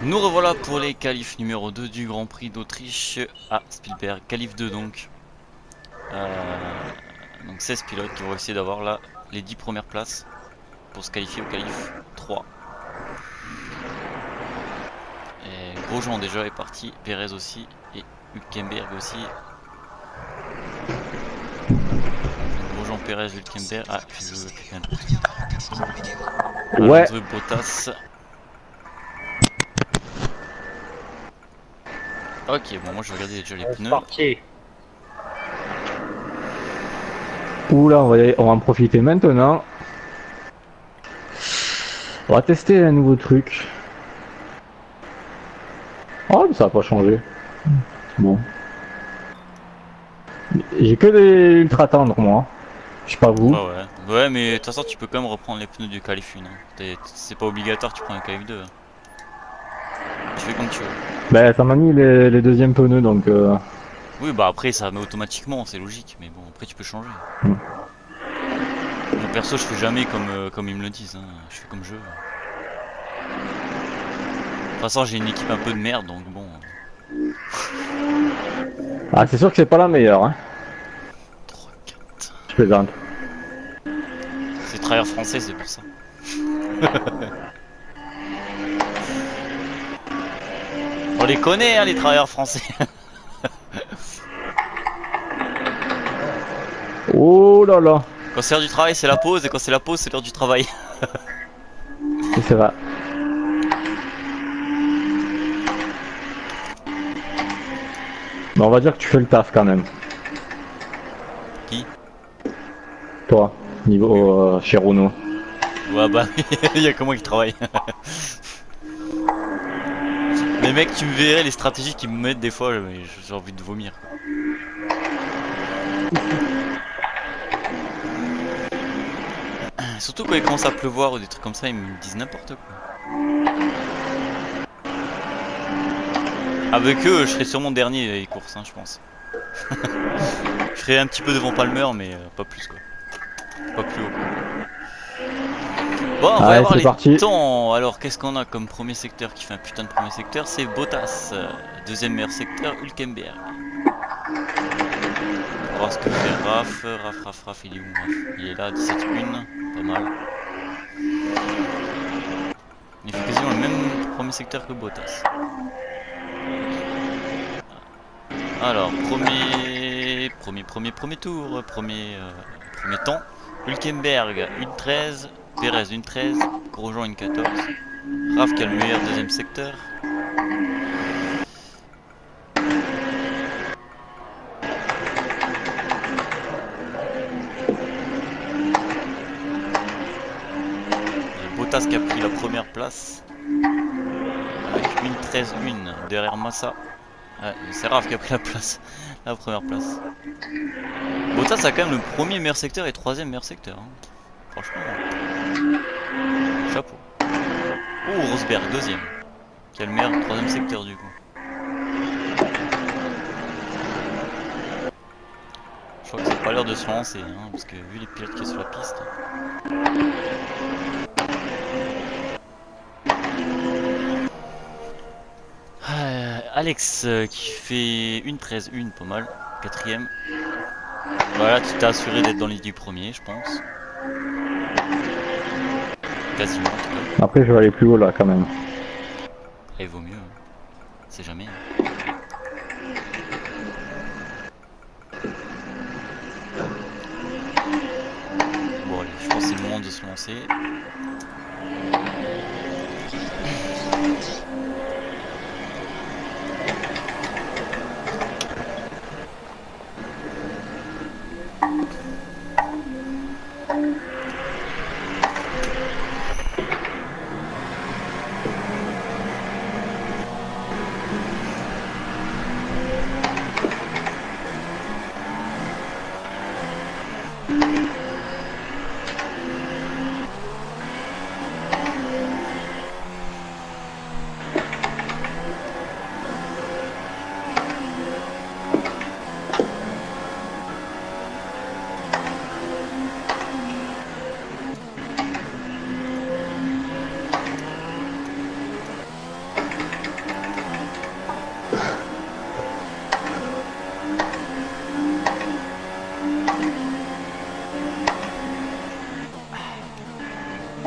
Nous revoilà pour les qualifs numéro 2 du Grand Prix d'Autriche à Spielberg, qualif 2 donc. Donc 16 pilotes qui vont essayer d'avoir là les 10 premières places pour se qualifier au qualif 3. Et Grosjean déjà est parti, Perez aussi et Hülkenberg aussi. Grosjean, Perez, Hülkenberg. Ah, je veux quelqu'un d'autre. Ouais. Alonso et Bottas. Ok, bon, moi je vais regarder déjà les pneus. Parti. Oula, on va en profiter maintenant. On va tester un nouveau truc. Oh, ça va pas changé. Bon. J'ai que des ultra tendres, moi. Je sais pas vous. Ouais, mais de toute façon, tu peux quand même reprendre les pneus du qualif 1. Hein. C'est pas obligatoire, tu prends un qualif 2. Hein. Tu fais comme tu veux. Ben, ça m'a mis les deuxièmes pneus, donc... Oui, bah après, ça met automatiquement, c'est logique. Mais bon, après, tu peux changer. Moi, perso, je fais jamais comme ils me le disent. Hein. Je fais comme je veux. De toute façon, j'ai une équipe un peu de merde, donc bon. Ah, c'est sûr que c'est pas la meilleure, hein. 3, 4. Je plaisante. C'est travailleur français, c'est pour ça. On les connaît, hein, les travailleurs français. Oh là là. Quand c'est l'heure du travail, c'est la pause, et quand c'est la pause, c'est l'heure du travail. C'est vrai. Mais on va dire que tu fais le taf quand même. Qui? Toi, niveau chez Renault. Ouais, bah, il y a que moi qui travaille. Les mecs, tu me verrais les stratégies qu'ils me mettent des fois, j'ai envie de vomir. Surtout quand il commence à pleuvoir ou des trucs comme ça, ils me disent n'importe quoi. Avec eux, je serais sûrement dernier les courses, hein, je pense. Je serais un petit peu devant Palmer, mais pas plus quoi. Pas plus haut quoi. Bon, on va y avoir les parti. temps. Alors, qu'est-ce qu'on a comme premier secteur qui fait un putain de premier secteur? C'est Bottas. Deuxième meilleur secteur, Hülkenberg. On va voir ce que fait Raf, il est où Raf? Il est là, 17-1, pas mal. Il fait quasiment le même premier secteur que Bottas. Alors, premier tour, premier temps. Hülkenberg, 1.13, Perez, 1.13, Grosjean, 1.14. Raf qui a le meilleur deuxième secteur. Bottas qui a pris la première place avec 1.13.1 derrière Massa. C'est Raf qui a pris la première place. Bottas a quand même le premier meilleur secteur et troisième meilleur secteur. Hein. Franchement, chapeau. Oh, Rosberg, deuxième. Qui a le meilleur troisième secteur du coup. Je crois que c'est pas l'heure de se lancer, hein, parce que vu les pilotes qui sont sur la piste. Alex qui fait 1.13.1, pas mal, quatrième. Voilà, tu t'es assuré d'être dans les 10 premiers, je pense. Quasiment en tout cas. Après, je vais aller plus haut là quand même. Et vaut mieux, hein. C'est jamais. Bon allez, je pense que c'est le moment de se lancer.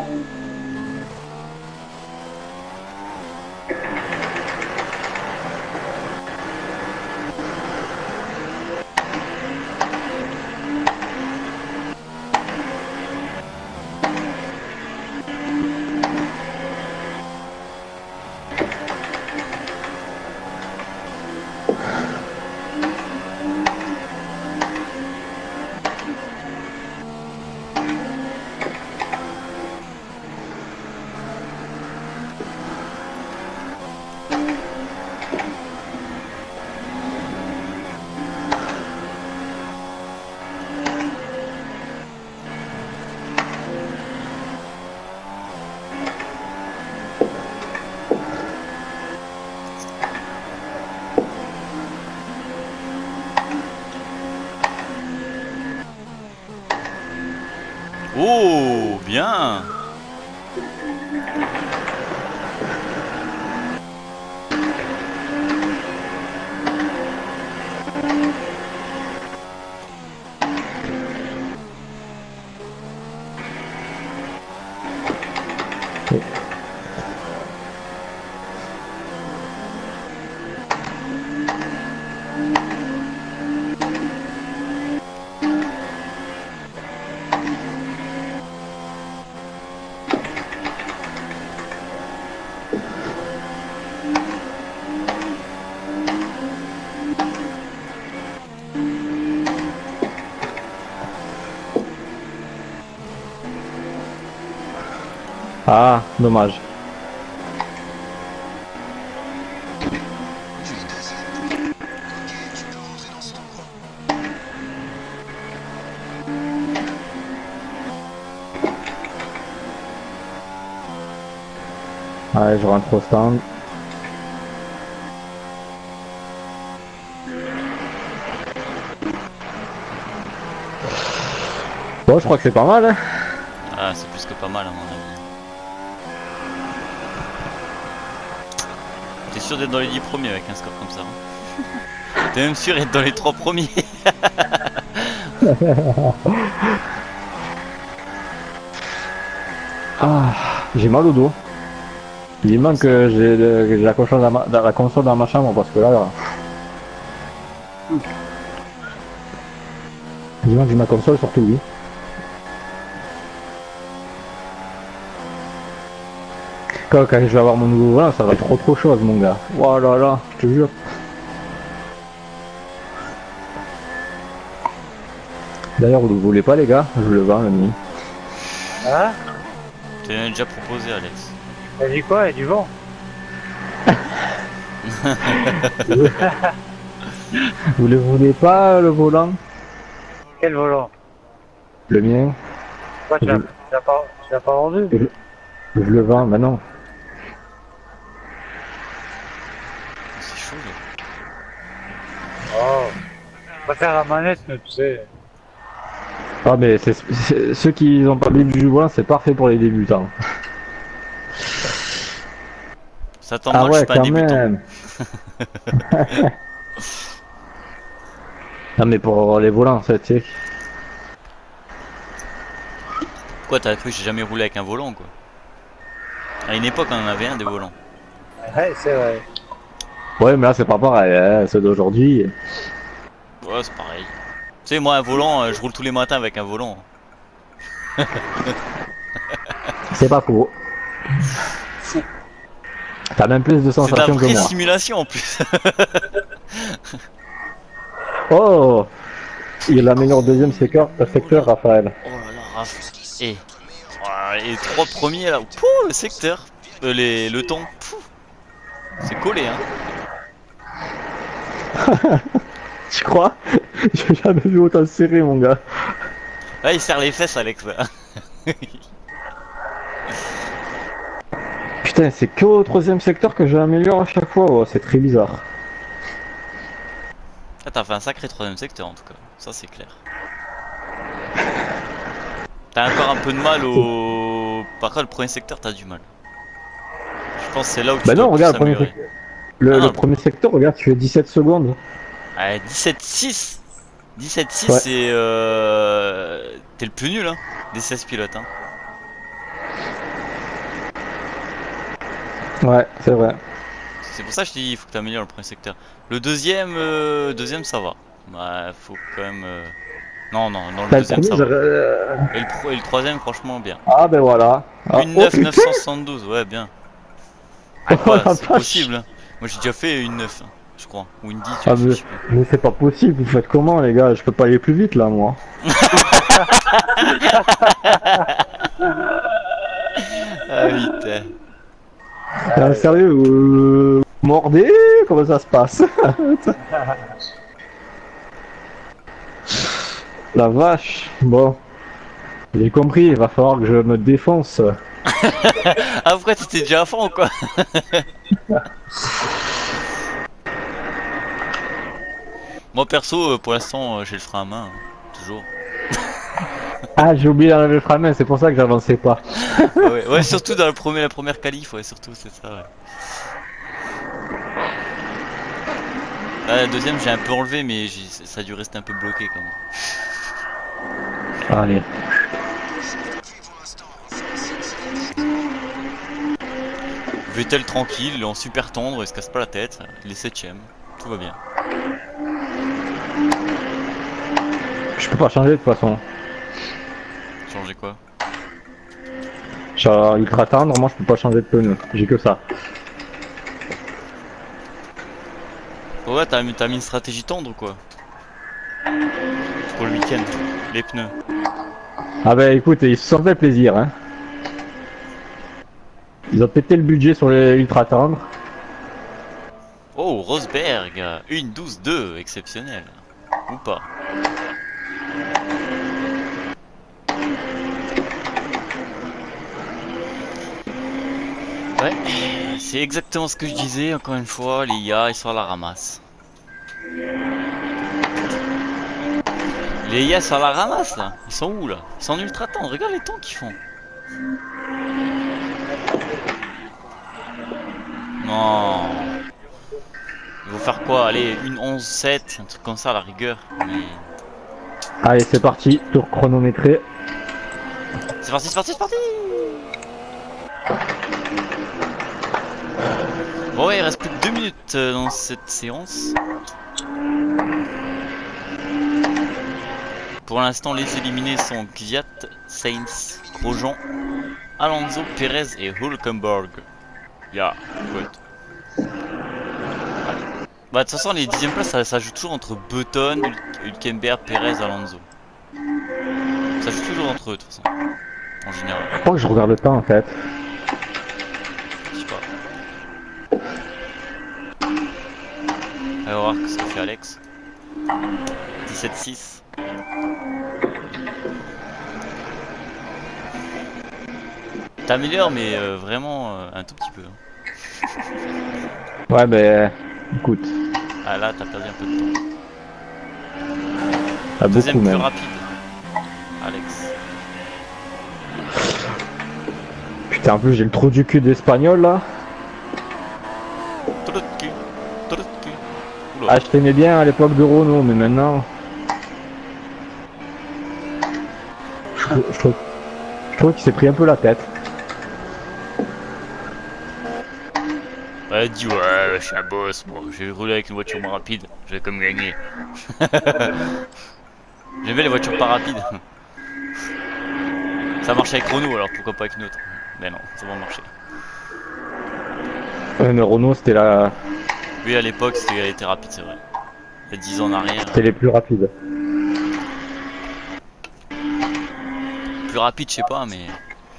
Oh, bien. Ah, dommage. Allez, je rentre au stand. Bon, je crois que c'est pas mal, hein. Ah, c'est plus que pas mal à mon avis. T'es sûr d'être dans les 10 premiers avec un score comme ça, hein? T'es même sûr d'être dans les 3 premiers? Ah, j'ai mal au dos. Il manque que j'ai la console la console dans ma chambre parce que là. Il manque que j'ai ma console surtout lui. Quand je vais avoir mon nouveau volant, ça va être autre chose, mon gars. Oh là là, je te jure. D'ailleurs, vous le voulez pas, les gars? Je vous le vends, le mien. Hein? Tu l'as déjà proposé, Alex. T'as dit quoi? Il y a du vent? Vous le voulez pas, le volant? Quel volant? Le mien? Quoi, tu l'as pas vendu? Je le vends, maintenant. C'est chaud, là. Oh, je préfère la manette, mais tu sais. Ah, mais ceux qui n'ont pas vu du volant, c'est parfait pour les débutants. Ça tombe Ah mal, je suis ouais, pas un quand débutant. même. Non, mais pour les volants, ça, tu sais. Pourquoi t'as cru que j'ai jamais roulé avec un volant, quoi? À une époque, on en avait un des volants. Ouais, c'est vrai. Ouais, mais là, c'est pas pareil, hein, ceux d'aujourd'hui. Ouais, c'est pareil. Tu sais, moi, un volant, je roule tous les matins avec un volant. C'est pas faux. T'as même plus de C'est de la sensations que vraie moi. simulation en plus. Oh, il améliore deuxième secteur, Raphaël. Oh là là, Raph. Et les 3 premiers là. Pouh, le secteur. Le ton. Pouh. C'est collé, hein. Tu crois? J'ai jamais vu autant serré, mon gars. Là, il serre les fesses, Alex. Là. Putain, c'est que au troisième secteur que j'améliore à chaque fois. Oh, c'est très bizarre. Ah, t'as fait un sacré 3ème secteur en tout cas. Ça, c'est clair. T'as encore un peu de mal au. Par contre, le premier secteur, t'as du mal. Je pense que c'est là où tu Bah dois non, le plus regarde, le premier, améliorer. le premier secteur, regarde, tu fais 17 secondes. Ouais, 17-6. 17-6, Ouais. c'est. T'es le plus nul, hein, des 16 pilotes. Hein. Ouais, c'est vrai. C'est pour ça que je t'ai dit, il faut que tu améliores le premier secteur. Le deuxième, deuxième ça va. Bah, faut quand même. Non, non, non, le T'as le deuxième premier, ça va. j'aurais- Et le troisième, franchement, bien. Ah ben voilà. Ah, Une oh 9 putain. 972, ouais, bien. Ah, Oh quoi, la c'est vache. possible. Hein. Moi j'ai déjà fait une 9, hein, je crois. Ou une 10, tu Ah, vois, je sais plus. mais c'est pas possible, vous faites comment les gars? Je peux pas aller plus vite là moi. Ah, putain. Ah, sérieux, mordez? Comment ça se passe? La vache. Bon, j'ai compris, il va falloir que je me défonce. Après, t'étais déjà à fond ou quoi? Moi perso, pour l'instant, j'ai le frein à main, hein, toujours. Ah, j'ai oublié d'enlever le frein à main, c'est pour ça que j'avançais pas. Ouais, ouais, surtout dans la première qualif, ouais, surtout, c'est ça, ouais. Là, la deuxième, j'ai un peu enlevé, mais ça a dû rester un peu bloqué quand même. Allez. Vettel tranquille, il est en super tendre, il se casse pas la tête, il est 7ème, tout va bien. Je peux pas changer de toute façon. Changer quoi? Sur ultra tendre, moi je peux pas changer de pneu. J'ai que ça. Ouais, t'as mis une stratégie tendre ou quoi? Pour le week-end, les pneus. Ah bah écoute, ils se sont fait plaisir hein. Ils ont pété le budget sur les ultra tendres. Oh, Rosberg, une 12-2, exceptionnel. Ou pas? Ouais, c'est exactement ce que je disais, encore une fois, les IA, ils sont à la ramasse. Les IA sont à la ramasse, là. Ils sont où, là? Ils sont en ultra tendre, regarde les temps qu'ils font. Non. Ils vont faire quoi? Allez, une 11-7, un truc comme ça à la rigueur. Mais... Allez c'est parti, tour chronométré. C'est parti, c'est parti, c'est parti! Bon ouais, il reste plus que 2 minutes dans cette séance. Pour l'instant, les éliminés sont Kvyat, Sainz, Grosjean, Alonso, Perez et Hülkenberg. Ya, good. Bah de toute façon, les 10ème places, ça joue toujours entre Button, Hülkenberg, Perez, Alonso. Ça joue toujours entre eux de toute façon, en général. Je crois que je regarde le temps en fait. Je sais pas. Allez, on va voir ce que fait Alex. 17-6. T'améliores mais vraiment un tout petit peu. Hein. Ouais bah écoute. Ah là t'as perdu un peu de temps. Ah, Deuxième beaucoup plus même. rapide. Alex. Putain en plus j'ai le trou du cul d'espagnol là. Trou de cul. Trou de cul. Oula. Ah je t'aimais bien à l'époque de Renault mais maintenant. Je trouve qu'il s'est pris un peu la tête. Ouais, dis ouais, je suis un boss, moi. J'ai roulé avec une voiture moins rapide, je vais comme gagner. J'aimais les voitures pas rapides. Ça marche avec Renault, alors pourquoi pas avec une autre? Mais non, ça va marcher. Ouais mais Renault c'était la... Oui, à l'époque, elle était rapide, c'est vrai. Il y a 10 ans en arrière. C'était les plus rapides. Plus rapide, je sais pas, mais.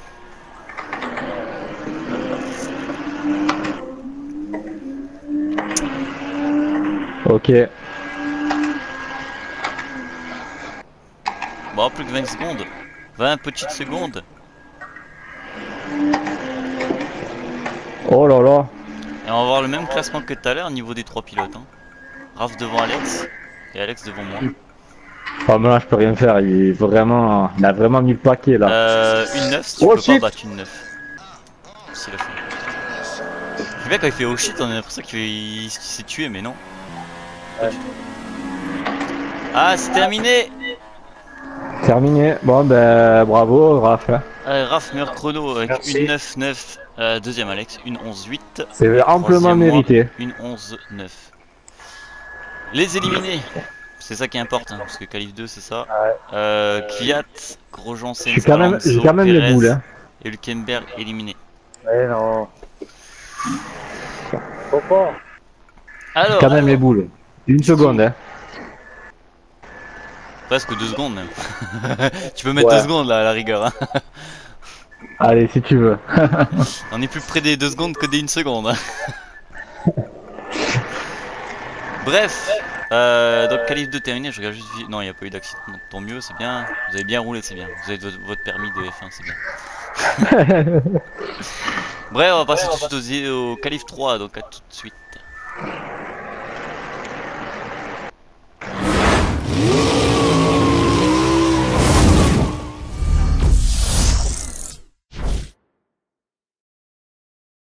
Ok. Bon, plus que 20 secondes. 20 petites secondes. Oh là là. Et on va avoir le même classement que tout à l'heure au niveau des 3 pilotes. Hein. Raph devant Alex et Alex devant moi. Ah mais là je peux rien faire, il est vraiment... Il a vraiment mis le paquet là. Une 9 si tu Oh, peux pas shit. battre une 9. S'il a fait. C'est bien quand il fait oh shit, on a l'impression qu'il s'est tué, mais non. Pas du tout. Ah, c'est terminé! Terminé. Bon ben bravo Raph. Hein. Raph meilleur chrono avec Merci. une 9-9. Deuxième Alex, une 11-8. C'est amplement Troisième, moi, mérité. une 11-9. Les éliminés, c'est ça qui importe, hein, parce que Calif 2 c'est ça. Kvyat, Grosjean, J'ai Sainz, quand même, Alonso, j'ai quand même les Perez boules. Hein. et Hülkenberg éliminé. Mais non. Faut pas. Alors, Quand même les boules. Une seconde. Hein. presque 2 secondes même. Tu peux mettre Ouais. 2 secondes là à la rigueur. Hein. Allez, si tu veux. On est plus près des 2 secondes que des 1 seconde. Hein. Bref, donc Calif 2 terminé, je regarde juste. Non, il n'y a pas eu d'accident, donc tant mieux, c'est bien. Vous avez bien roulé, c'est bien. Vous avez votre permis de F1, c'est bien. Bref, on va passer tout de suite au Calif 3, donc à tout de suite.